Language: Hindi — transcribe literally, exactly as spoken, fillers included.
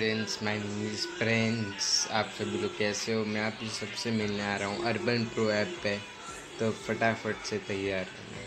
Students, my name is Prince. आप सभी लोग कैसे हो? मैं आप सबसे मिलने आ रहा हूँ अर्बन प्रो ऐप पे, तो फटाफट से तैयार।